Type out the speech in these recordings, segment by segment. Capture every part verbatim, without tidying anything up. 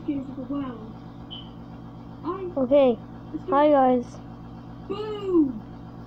games of the world. I Okay. Hi guys. Boom!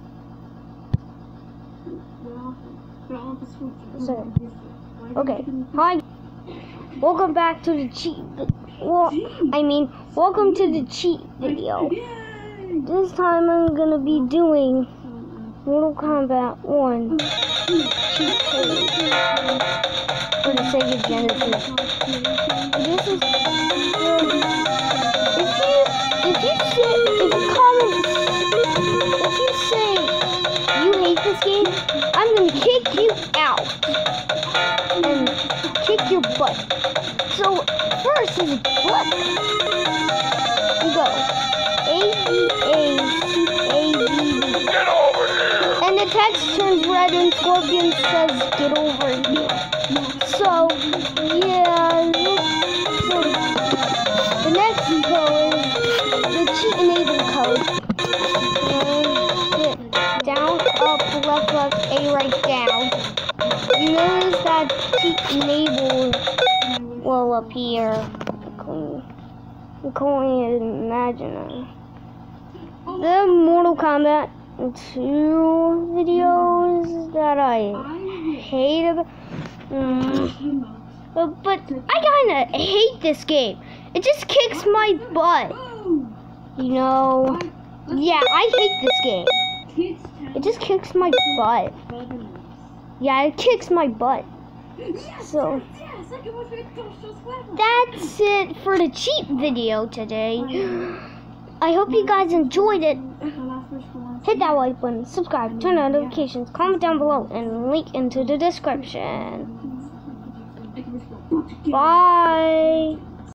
There aren't the switches. Sorry. Okay. Hi. Welcome back to the cheat. Well, I mean, welcome to the cheat video. This time I'm gonna be doing Mortal Kombat one cheat code for the Sega Genesis. This is um, if you if you say if you comment if you say you hate this game, I'm gonna kick you out and kick your butt. So first is butt. You go A B A C A B B. Get over here! And the text turns red and Scorpion says get over here. So yeah, so the next code is the cheat enable code. And down, up, left, left, A right down. You notice that cheat enable well up here. I'm calling it imaginary. The Mortal Kombat two videos that I hate about, um, but I kinda hate this game. It just kicks my butt. You know, yeah, I hate this game. It just kicks my butt. Yeah, it kicks my butt. So that's it for the cheat video today. I hope you guys enjoyed it. Hit that like button, subscribe, turn on notifications, comment down below, and link into the description. Bye.